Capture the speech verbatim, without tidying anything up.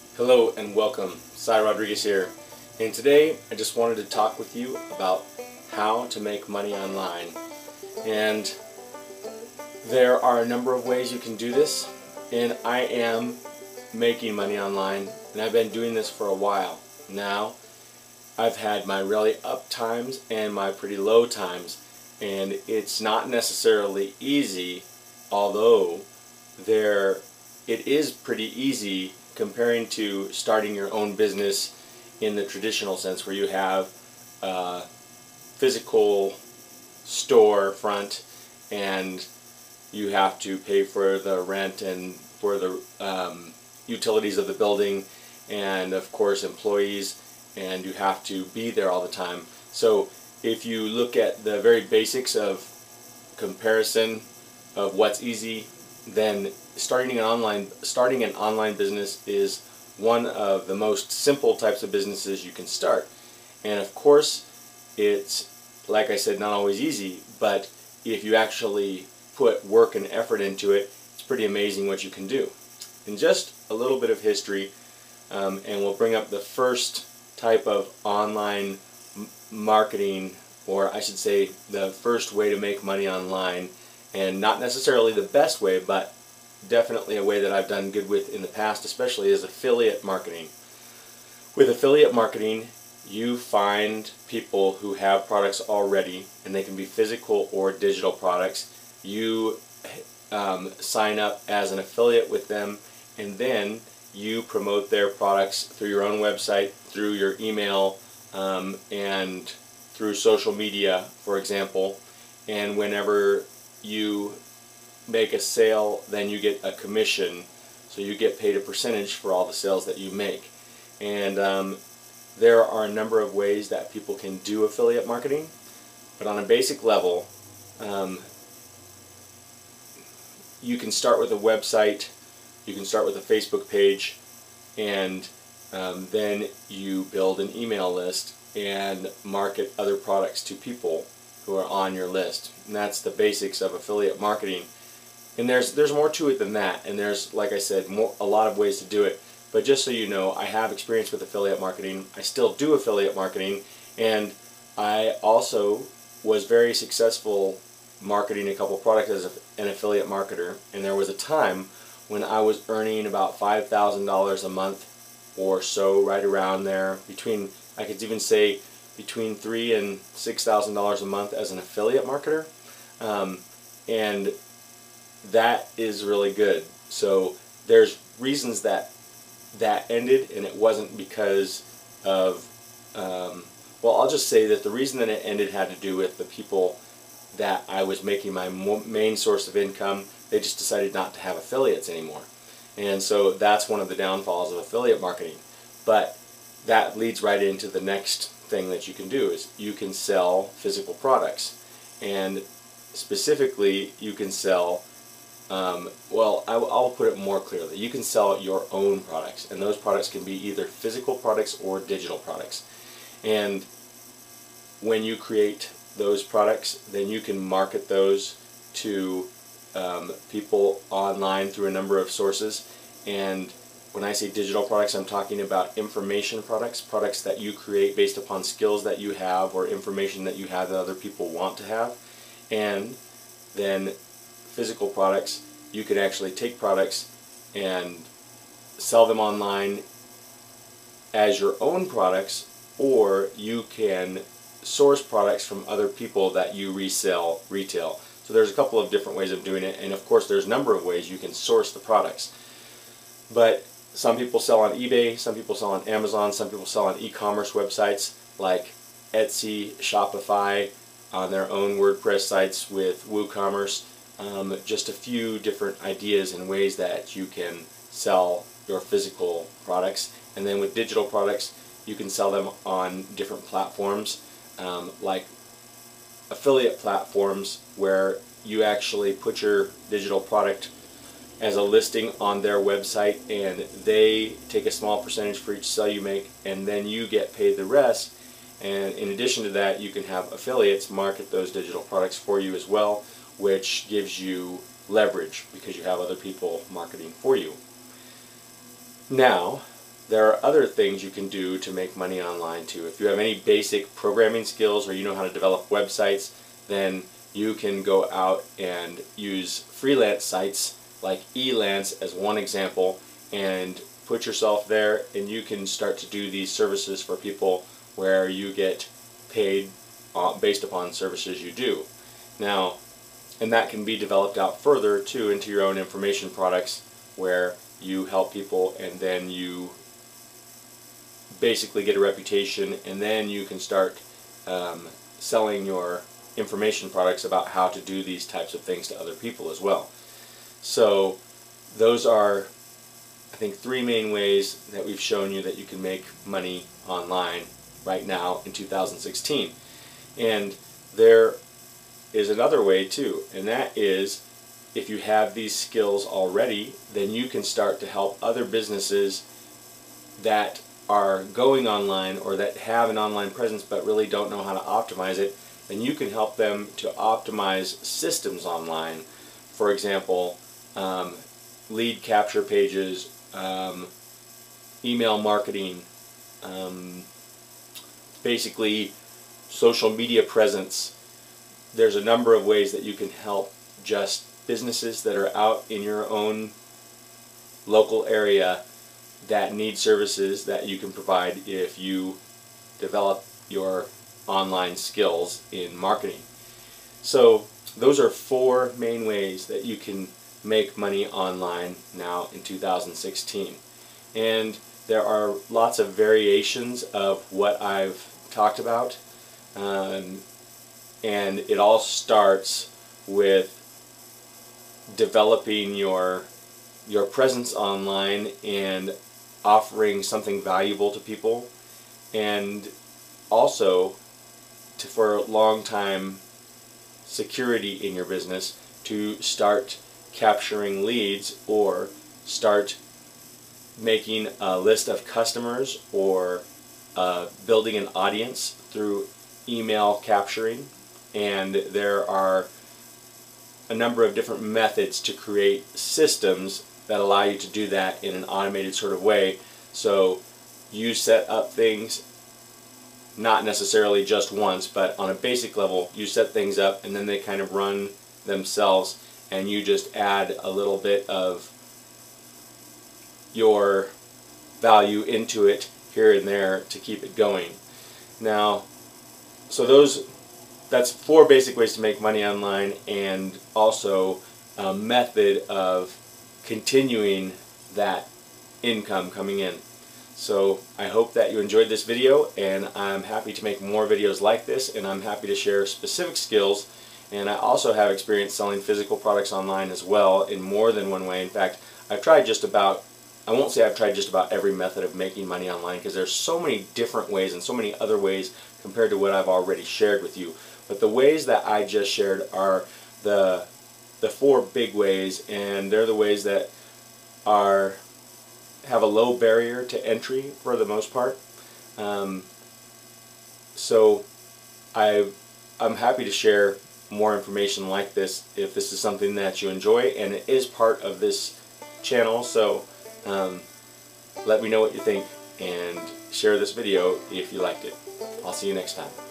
Hello and welcome. Sye Rodriguez here, and today I just wanted to talk with you about how to make money online. And there are a number of ways you can do this, and I am making money online, and I've been doing this for a while now. I've had my really up times and my pretty low times, and it's not necessarily easy, although there it is pretty easy comparing to starting your own business in the traditional sense, where you have a physical store front and you have to pay for the rent and for the um, utilities of the building and of course employees, and you have to be there all the time. So if you look at the very basics of comparison of what's easy, then starting an online starting an online business is one of the most simple types of businesses you can start. And of course, it's, like I said, not always easy, but if you actually put work and effort into it, it's pretty amazing what you can do. And just a little bit of history, um, and we'll bring up the first type of online marketing, or I should say the first way to make money online, and not necessarily the best way, but definitely a way that I've done good with in the past, especially, is affiliate marketing. With affiliate marketing, you find people who have products already, and they can be physical or digital products. You um, sign up as an affiliate with them, and then you promote their products through your own website, through your email, um, and through social media, for example. And whenever you make a sale, then you get a commission, so you get paid a percentage for all the sales that you make. And um, there are a number of ways that people can do affiliate marketing, but on a basic level, um, you can start with a website, you can start with a Facebook page, and um, then you build an email list and market other products to people who are on your list. And that's the basics of affiliate marketing. And there's there's more to it than that, and there's, like I said, more, a lot of ways to do it. But just so you know, I have experience with affiliate marketing. I still do affiliate marketing, and I also was very successful marketing a couple products as a, an affiliate marketer. And there was a time when I was earning about five thousand dollars a month or so, right around there, between, I could even say, between three and six thousand dollars a month as an affiliate marketer, um, and that is really good. So there's reasons that that ended, and it wasn't because of um, well, I'll just say that the reason that it ended had to do with the people that I was making my main source of income. They just decided not to have affiliates anymore, and so that's one of the downfalls of affiliate marketing. But that leads right into the next thing that you can do, is you can sell physical products, and specifically you can sell um, well, I, I'll put it more clearly, you can sell your own products, and those products can be either physical products or digital products. And when you create those products, then you can market those to um, people online through a number of sources. And when I say digital products, I'm talking about information products, products that you create based upon skills that you have or information that you have that other people want to have. And then physical products, you can actually take products and sell them online as your own products, or you can source products from other people that you resell retail. So there's a couple of different ways of doing it, and of course there's a number of ways you can source the products. But some people sell on eBay, some people sell on Amazon, some people sell on e-commerce websites like Etsy, Shopify, on their own WordPress sites with WooCommerce. Um, just a few different ideas and ways that you can sell your physical products. And then with digital products, you can sell them on different platforms, um, like affiliate platforms, where you actually put your digital product as a listing on their website, and they take a small percentage for each sale you make, and then you get paid the rest. And in addition to that, you can have affiliates market those digital products for you as well, which gives you leverage because you have other people marketing for you. Now, there are other things you can do to make money online too. If you have any basic programming skills or you know how to develop websites, then you can go out and use freelance sites like Elance as one example and put yourself there, and you can start to do these services for people where you get paid uh, based upon services you do. Now, and that can be developed out further too into your own information products where you help people and then you basically get a reputation, and then you can start um, selling your information products about how to do these types of things to other people as well. So those are, I think, three main ways that we've shown you that you can make money online right now in two thousand sixteen. And there is another way too, and that is, if you have these skills already, then you can start to help other businesses that are going online or that have an online presence but really don't know how to optimize it, and you can help them to optimize systems online. For example, um, lead capture pages, um, email marketing, um, basically social media presence. There's a number of ways that you can help just businesses that are out in your own local area that need services that you can provide if you develop your online skills in marketing. So those are four main ways that you can make money online now in two thousand sixteen. And there are lots of variations of what I've talked about, um, and it all starts with developing your your presence online and offering something valuable to people, and also to, for a long time security in your business, to start capturing leads or start making a list of customers or uh, building an audience through email capturing. And there are a number of different methods to create systems that allow you to do that in an automated sort of way. So you set up things, not necessarily just once, but on a basic level, you set things up and then they kind of run themselves, and you just add a little bit of your value into it here and there to keep it going. Now, so those that's four basic ways to make money online, and also a method of continuing that income coming in. So I hope that you enjoyed this video, and I'm happy to make more videos like this, and I'm happy to share specific skills. And I also have experience selling physical products online as well in more than one way. In fact, I've tried just about, I won't say I've tried just about every method of making money online, because there's so many different ways and so many other ways compared to what I've already shared with you. But the ways that I just shared are the the four big ways, and they're the ways that are have a low barrier to entry for the most part. Um, so I I'm happy to share more information like this if this is something that you enjoy, and it is part of this channel. So um, let me know what you think and share this video if you liked it. I'll see you next time.